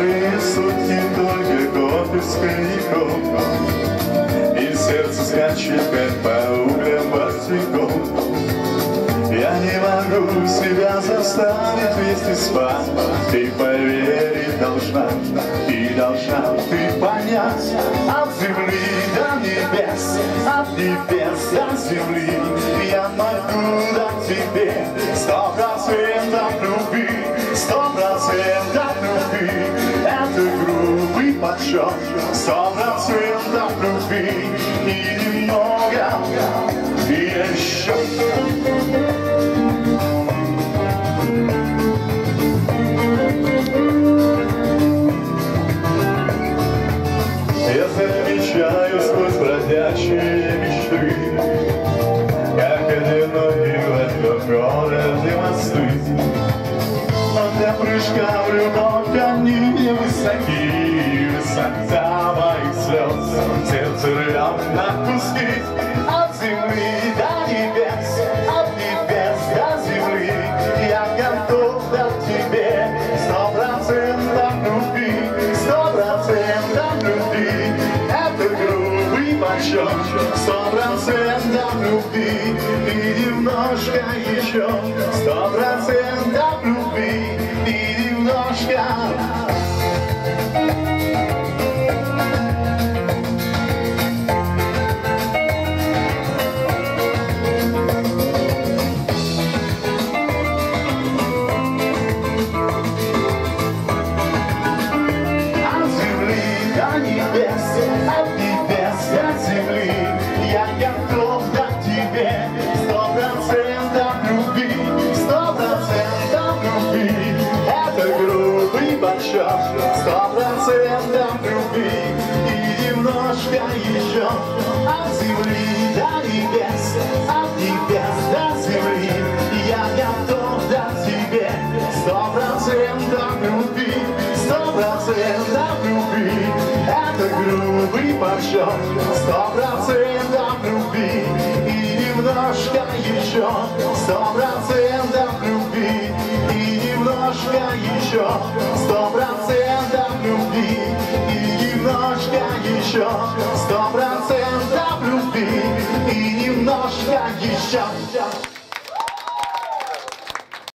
Быстрые сутки, только кофе с коньяком, и сердце скачет, как по углям босиком. Я не могу себя заставить вместе спать. Ты поверить должна, и должна ты понять. От земли до небес, от небес до земли, я могу дать тебе 100% любви, 100% любви. Это грубый подсчет, 100% любви и немного еще. Я замечаю сквозь бродячие мечты, как одинокий в этом городе мосты. Но для прыжка в любовь они невысоки, высота моих слез, сердце рвет на куски. От земли до небес, от небес до земли, я готов дать тебе 100% любви, 100% любви. Это грубый подсчет, 100% любви и немножко еще, 100% любви и немножко. От небес до земли, я готов дать тебе 100% любви, 100% любви. Это грубый подсчет, 100% любви и немножко еще. От земли до небес, от небес до земли, я готов дать тебе 100% любви, 100% любви. Это грубый подсчет, 100% любви и немножко еще, 100% любви и немножко еще, 100% любви и немножко еще, 100% любви и немножко еще.